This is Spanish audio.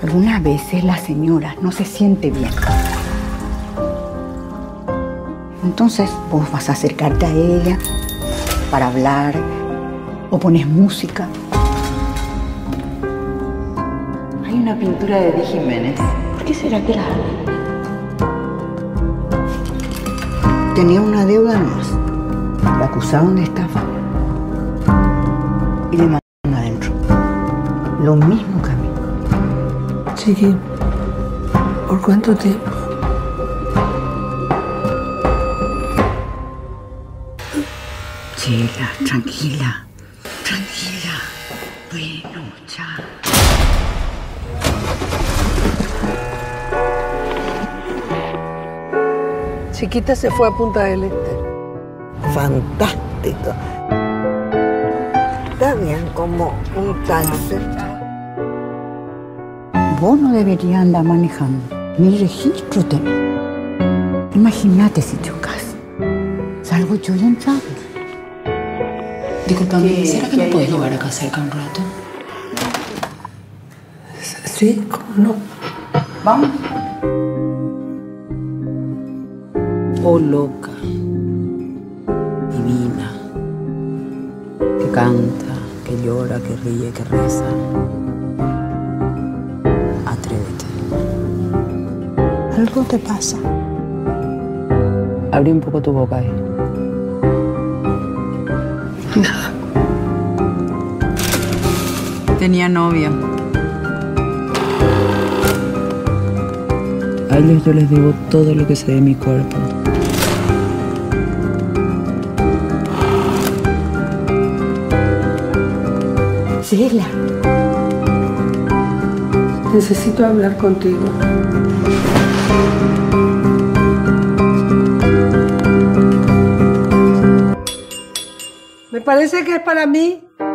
Algunas veces la señora no se siente bien. Entonces vos vas a acercarte a ella para hablar o pones música. Hay una pintura de Di Jiménez. ¿Por qué será que la hace? Tenía una deuda más. La acusaron de estafa y le mandaron adentro. Lo mismo que a mí. Chiqui, ¿por cuánto tiempo? Chela, tranquila, tranquila. Bueno, ya. Chiquita se fue a Punta del Este. Fantástico. Está bien como un cáncer. Vos no deberías andar manejando. Ni registro tenés. Imagínate si chocas. Salgo yo y entramos. Disculpame, ¿será que me puedes llevar acá cerca un rato? Sí, ¿cómo no? Vamos. Oh, loca. Divina. Que canta, que llora, que ríe, que reza. Atrévete. Algo te pasa. Abrí un poco tu boca ahí. Nada. Tenía novia. A ellos yo les debo todo lo que sé de mi cuerpo. Chela. Necesito hablar contigo. Me parece que es para mí.